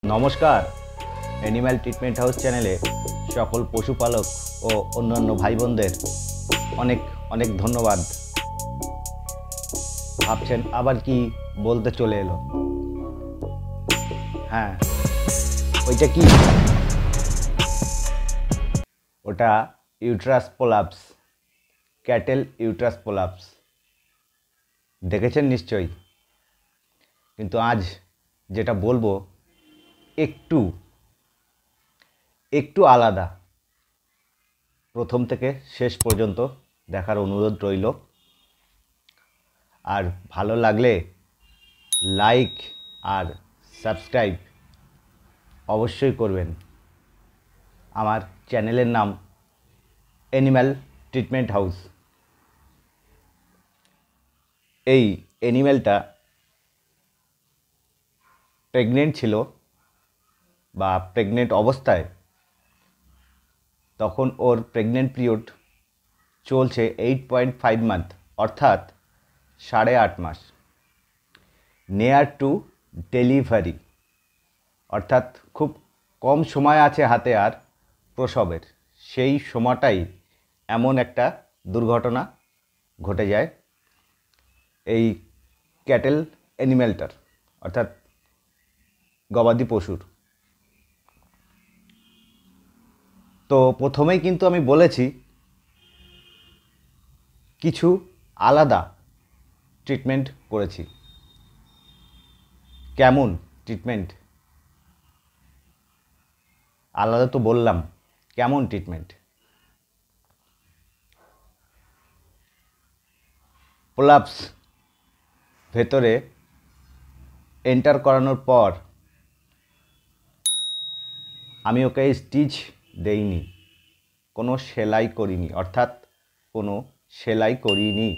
নমস্কার, animal treatment house চ্যানেলে সকল পশুপালক ও অন্যান্য ভাই বোনদের অনেক অনেক ধন্যবাদ। ভাবছেন আবার কি বলতে চলে এলো? হ্যাঁ, ওইটা কি? ওটা uterus prolapse, cattle uterus prolapse. দেখেছেন নিশ্চয়ই, কিন্তু আজ যেটা বলবো একটু আলাদা। প্রথম থেকে শেষ পর্যন্ত দেখার অনুরোধ রইল। আর ভালো লাগলে লাইক আর সাবস্ক্রাইব অবশ্যই করবেন। আমার চ্যানেলের নাম অ্যানিম্যাল ট্রিটমেন্ট হাউস। এই অ্যানিম্যালটা প্রেগনেন্ট ছিল বা প্রেগনেন্ট অবস্থায়, তখন ওর প্রেগনেন্ট পিরিয়ড চলছে 8.5 মান্থ, অর্থাৎ 8.5 মাস। নিয়ার টু ডেলিভারি, অর্থাৎ খুব কম সময় আছে হাতে আর প্রসবের। সেই সময়টাই এমন একটা দুর্ঘটনা ঘটে যায় এই ক্যাটেল অ্যানিম্যালটার, অর্থাৎ গবাদি পশুর। তো প্রথমেই কিন্তু আমি বলেছি কিছু আলাদা ট্রিটমেন্ট করেছি। কেমন ট্রিটমেন্ট? আলাদা তো বললাম, কেমন ট্রিটমেন্ট? প্রোলাপস ভেতরে এন্টার করানোর পর আমি ওকে স্টিচ দেইনি, কোনো সেলাই করিনি, অর্থাৎ কোনো সেলাই করিনি।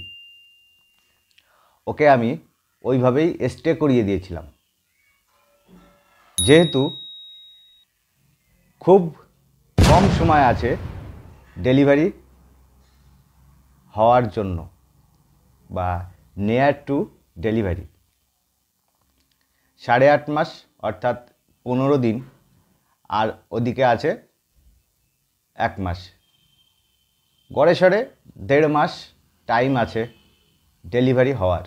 ওকে আমি ওইভাবেই স্টে করিয়ে দিয়েছিলাম, যেহেতু খুব কম সময় আছে ডেলিভারি হওয়ার জন্য বা নিয়ার টু ডেলিভারি। 8.5 মাস অর্থাৎ 15 দিন, আর ওদিকে আছে 1 মাস। গড়ে সড়ে 1.5 মাস টাইম আছে ডেলিভারি হওয়ার।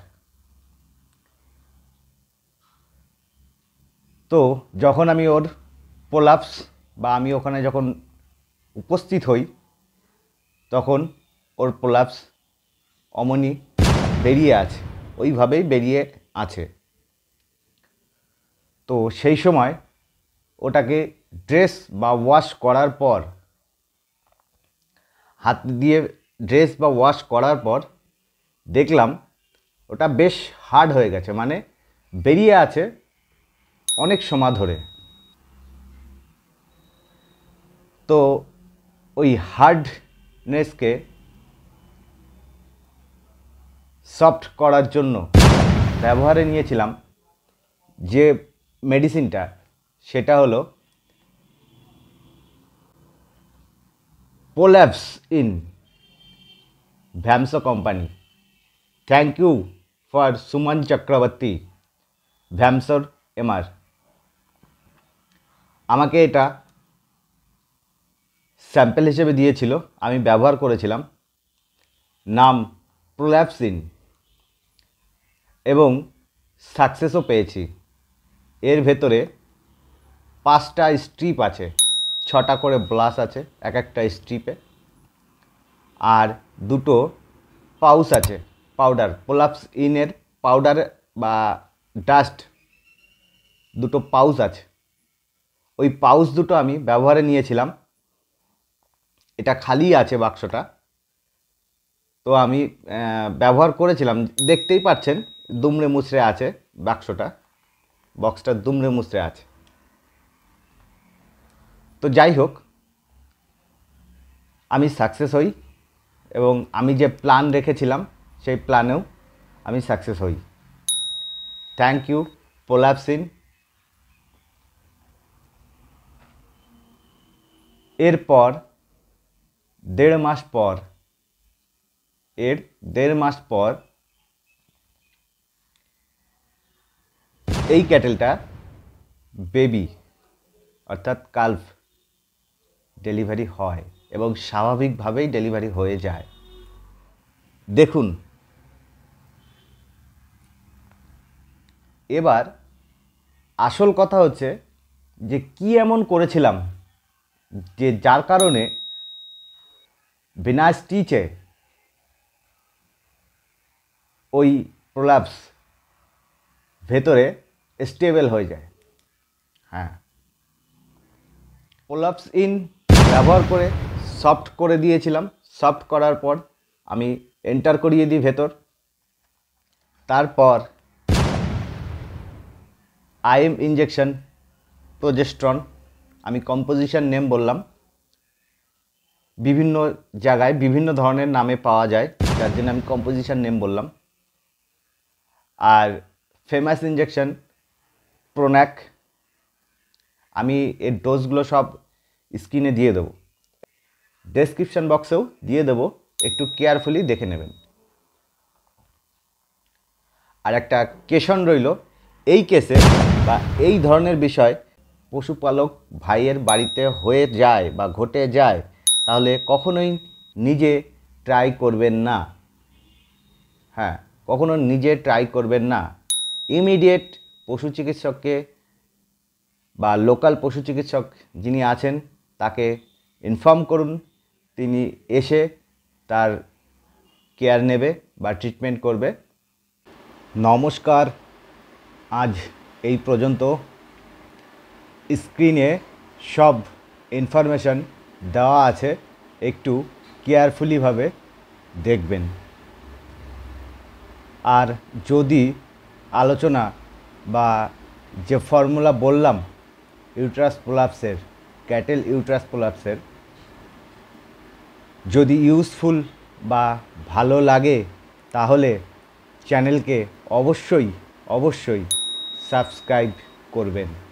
তো যখন আমি ওর প্রোলাপস বা আমি ওখানে যখন উপস্থিত হই, তখন ওর প্রোলাপস অমনি বেরিয়ে আছে, ওইভাবেই বেরিয়ে আছে। তো সেই সময় ওটাকে ড্রেস বা ওয়াশ করার পর, হাত দিয়ে ড্রেস বা ওয়াশ করার পর দেখলাম ওটা বেশ হার্ড হয়ে গেছে, মানে বেরিয়ে আছে অনেক সময় ধরে। তো ওই হার্ডনেসকে সফট করার জন্য ব্যবহারে নিয়েছিলাম যে মেডিসিনটা, সেটা হলো PROLAPSE-IN Vamso company. Thank you for Suman Chakraborty, ভ্যামসোর এমআর। আমাকে এটা স্যাম্পল হিসেবে দিয়েছিল, আমি ব্যবহার করেছিলাম। নাম PROLAPSE-IN, এবং সাকসেসও পেয়েছি। এর ভেতরে 5টা স্ট্রিপ আছে, 6টা করে ব্লাস আছে এক একটা স্ট্রিপে, আর 2টো পাউচ আছে পাউডার, PROLAPSE-IN এর পাউডার বা ডাস্ট 2টো পাউচ আছে। ওই পাউচ 2টো আমি ব্যবহারে নিয়েছিলাম। এটা খালি আছে বাক্সটা, তো আমি ব্যবহার করেছিলাম। দেখতেই পাচ্ছেন দুমড়ে মুচড়ে আছে বাক্সটা, বক্সটা দুমড়ে মুচড়ে আছে। তো যাই হোক, আমি সাকসেস হই, এবং আমি যে প্ল্যান রেখেছিলাম সেই প্ল্যানেও আমি সাকসেস হই। Thank you PROLAPSE-IN। এরপর 1.5 মাস পর, এর 1.5 মাস পর এই ক্যাটেলটা বেবি অর্থাৎ কাল্ভ ডেলিভারি হয় এবং স্বাভাবিকভাবেই ডেলিভারি হয়ে যায়। দেখুন, এবার আসল কথা হচ্ছে যে কি এমন করেছিলাম যে যার কারণে বিনা স্টিচে ওই প্রোল্যাপস ভেতরে স্টেবল হয়ে যায়। হ্যাঁ, প্রোল্যাপস ইন ব্যবহার করে সফট করে দিয়েছিলাম। সফট করার পর আমি এন্টার করিয়ে দিই ভেতর। তারপর আইএম ইঞ্জেকশন প্রোজেস্ট্রন, আমি কম্পোজিশন নেম বললাম, বিভিন্ন জায়গায় বিভিন্ন ধরনের নামে পাওয়া যায়, যার জন্য আমি কম্পোজিশন নেম বললাম। আর ফেমাস ইঞ্জেকশন প্রোনাক, আমি এর ডোজগুলো সব স্ক্রিনে দিয়ে দেবো, ডেসক্রিপশন বক্সেও দিয়ে দেবো, একটু কেয়ারফুলি দেখে নেবেন। আর একটা কেশন রইল, এই কেসে বা এই ধরনের বিষয় পশুপালক ভাইয়ের বাড়িতে হয়ে যায় বা ঘটে যায়, তাহলে কখনোই নিজে ট্রাই করবেন না। হ্যাঁ, কখনো নিজে ট্রাই করবেন না। ইমিডিয়েট পশু চিকিৎসককে বা লোকাল পশু চিকিৎসক যিনি আছেন তাকে ইনফর্ম করুন, তিনি এসে তার কেয়ার নেবে বা ট্রিটমেন্ট করবে। নমস্কার, আজ এই পর্যন্ত। স্ক্রিনে সব ইনফরমেশন দেওয়া আছে, একটু কেয়ারফুলিভাবে দেখবেন। আর যদি আলোচনা বা যে ফর্মুলা বললাম ইউটেরাস প্রোল্যাপসের, ক্যাটেল ইউটেরাস প্রোল্যাপসের, যদি ইউজফুল বা ভালো লাগে তাহলে চ্যানেলকে অবশ্যই সাবস্ক্রাইব করবেন।